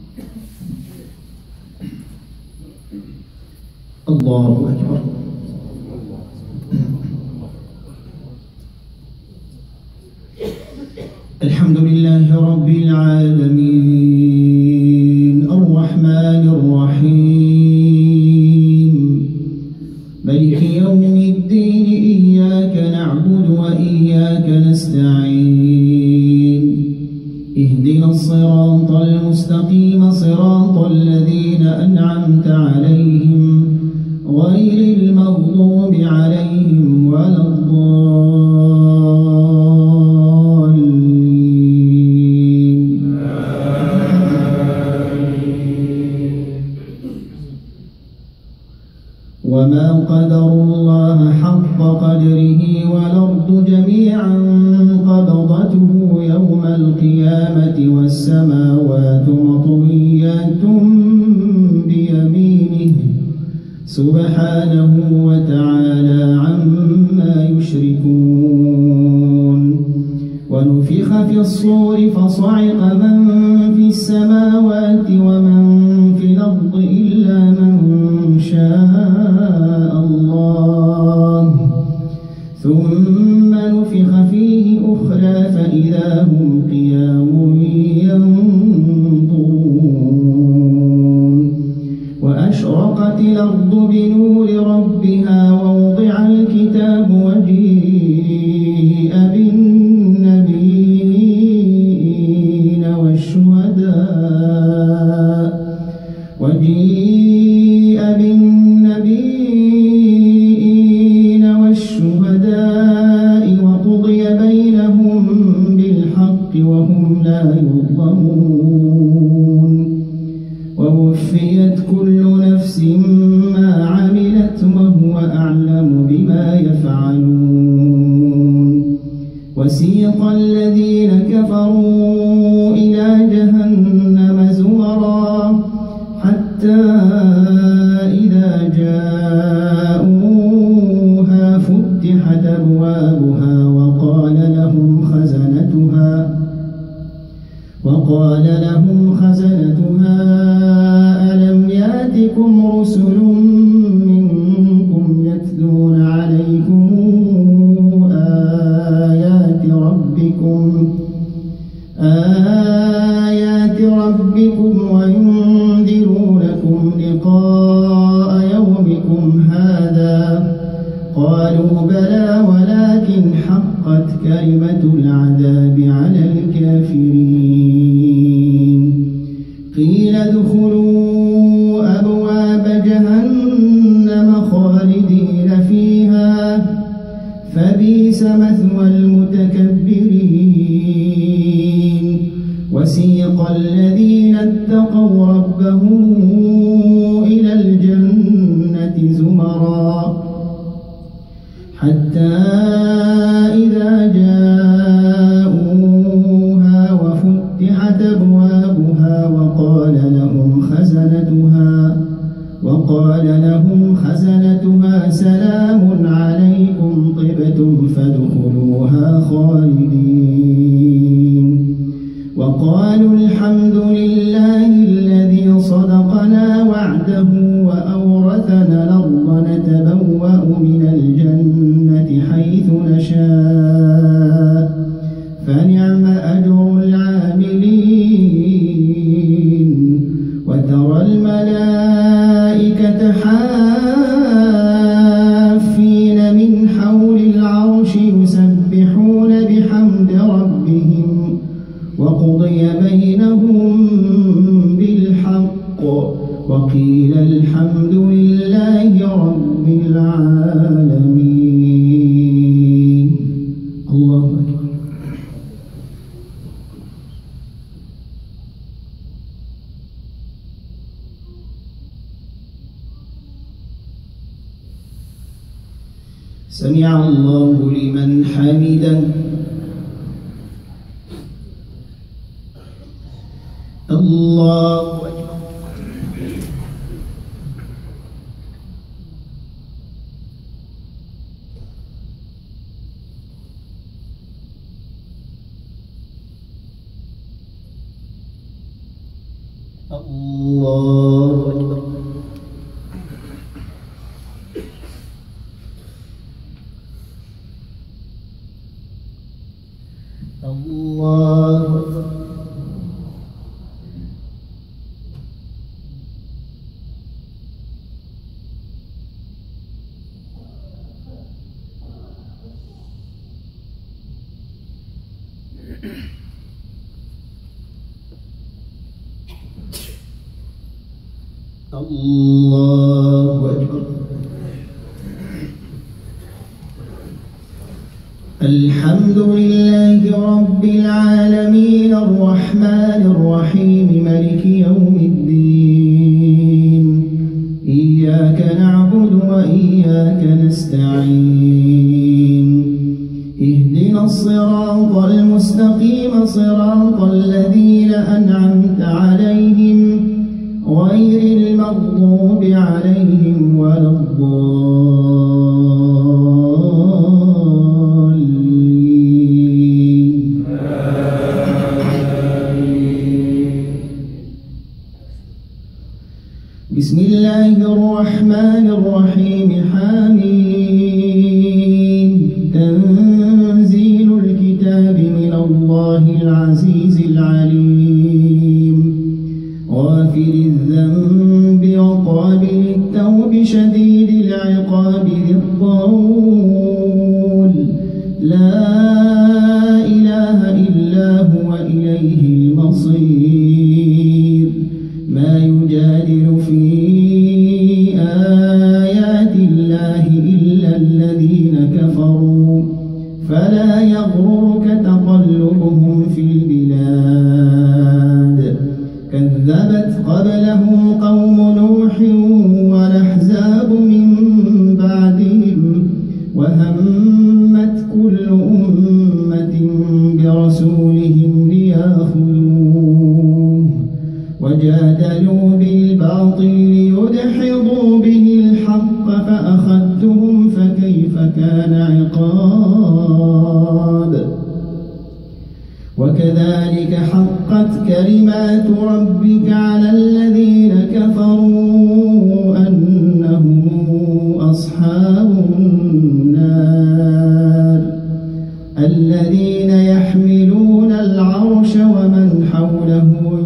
الله أكبر. الحمد لله رب العالمين الرحمن الرحيم مالك يوم الدين إياك نعبد وإياك نستعين اهدنا الصراط المستقيم صراط الذين أنعمت عليهم غير المغضوب عليهم ولا الضالين. وما قدروا الله حق قدره والأرض جميعا قبضته يوم القيامة والسماوات مطويات بيمينه سبحانه وتعالى عما يشركون. ونفخ في الصور فصعق من في السماوات ومن في الأرض إلا من شاء الله ثم نفخ فيه أخرى فإذا هم قيام ينظرون. وأشرقت الأرض بنور ربها ووضع الكتاب وجيء بالنبيين والشهداء وقضي بينهم بالحق وهم لا يظلمون. ووفيت كل نفس ما عملت وهو أعلم بما يفعلون. وسيق الذين كفروا إلى جهنم زمرا حتى إذا جاءوها فتحت أبوابها وقال لهم خزنتها ألم يأتكم رسل منكم يتلون عليكم آيات ربكم وينذرونكم لقاء يومكم هذا قالوا بلى ولكن حقت كلمة العذاب على الكافرين. قيل ادخلوا أبواب جهنم خالدين فيها فبئس مثوى المتكبرين. وسيق الذين اتقوا ربهم إلى الجنة زمرا حتى إذا جاءوها وفتحت أبوابها وقال لهم خزنتها سلام عليكم طبتم فادخلوها خالدين. وقالوا الحمد لله الذي صدقنا وعده وأورثنا الأرض نتبوأ من الجنة حيث نشاء فنعم أجر العاملين. وترى الملائكة حافين من حول العرش يسبحون بحمد ربهم وقضي بينهم بالحق وقيل الحمد لله رب العالمين. الله أكبر. سمع الله لمن حمده. الله أكبر. الله أكبر. الله أكبر. الله أكبر. الحمد لله رب العالمين الرحمن الرحيم مالك يوم الدين إياك نعبد وإياك نستعين اهدنا الصراط المستقيم صراط الذين أنعمت عليهم غير المغضوب عليهم ولا الضالين. بسم الله الرحمن الرحيم حميم تنزيل الكتاب من الله العزيز العليم غافر الذنب وقابل التوب شديد العقاب ذي الطول لا إله إلا هو إليه المصير. ما يجادل في آيات الله إلا الذين كفروا فلا يغررك تقلبهم في البلاد. كذبت قبلهم قوم نوح والأحزاب من بعدهم وهمت كل أمة برسولهم ليأخذوه وجادلوا بالباطل ليدحضوا به الحق فأخذتهم فكيف كان عقاب. وكذلك حقت كلمات ربك على الذين كفروا أنهم أصحاب النار الذين يحملون العرش ومن حوله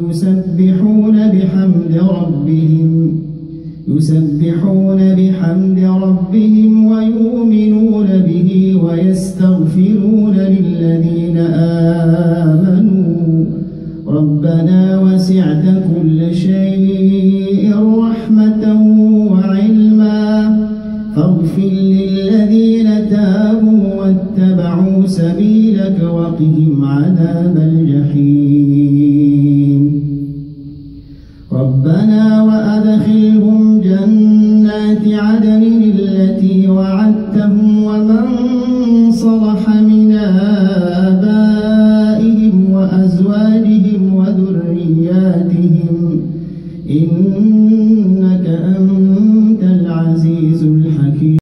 يسبحون بحمد ربهم ويؤمنون به ويستغفرون للذين آمنوا ربنا وسعت كل شيء رحمة وعلما فاغفر للذين تابوا واتبعوا سبيلك وقهم عذاب الجحيم. ربنا وأدخلهم جنات عدن التي وعدتهم ومن صلح من آبائهم وأزواجهم وذرياتهم